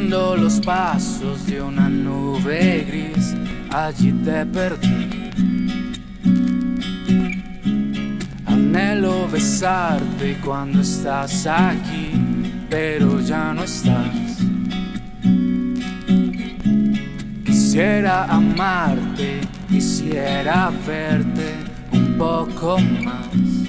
Siguiendo los pasos de una nube gris, allí te perdí. Anhelo besarte cuando estás aquí, pero ya no estás. Quisiera amarte, quisiera verte un poco más.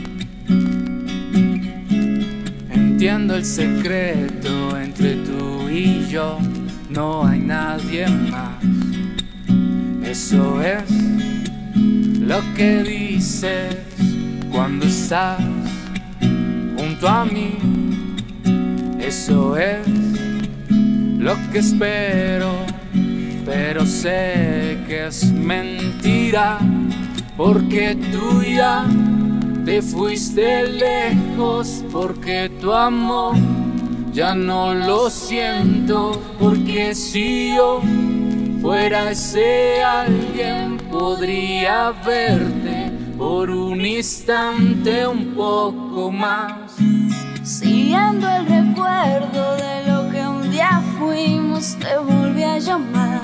Entiendo el secreto entre tú y yo, no hay nadie más. Eso es lo que dices cuando estás junto a mí. Eso es lo que espero, pero sé que es mentira, porque tú ya te fuiste lejos, porque tu amor ya no lo siento, porque si yo fuera ese alguien podría verte por un instante un poco más. Siguiendo el recuerdo de lo que un día fuimos, te volví a llamar.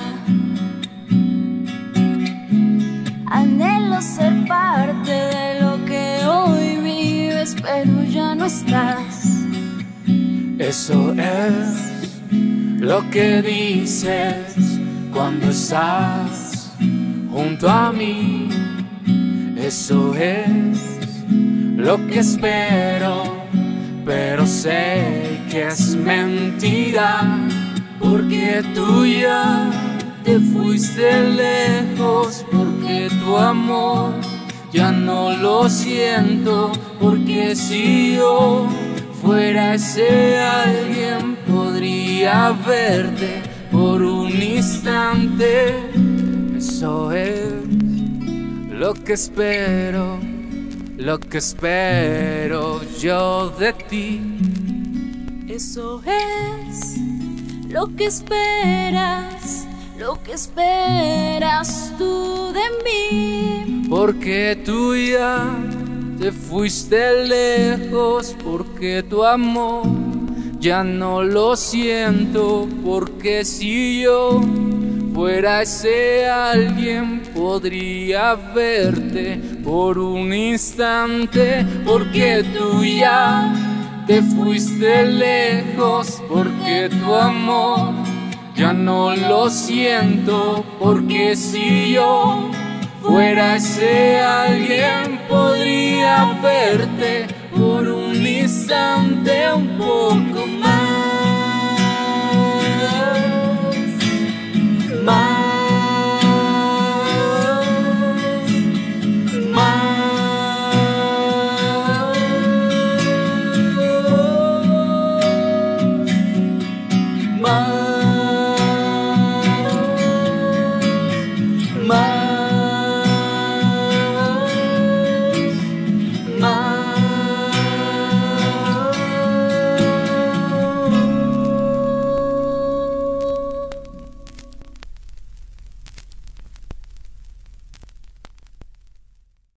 Anhelo ser parte de lo que hoy vives, pero ya no estás. Eso es lo que dices cuando estás junto a mí. Eso es lo que espero, pero sé que es mentira, porque tú ya te fuiste lejos, porque tu amor ya no lo siento, porque si yo fuera ese alguien podría verte por un instante. Eso es lo que espero, lo que espero yo de ti. Eso es lo que esperas, lo que esperas tú de mí. Porque tú ya te fuiste lejos, porque tu amor ya no lo siento, porque si yo fuera ese alguien podría verte por un instante, porque tú ya te fuiste lejos, porque tu amor ya no lo siento, porque si yo fuera ese alguien podría verte por un instante un poco más.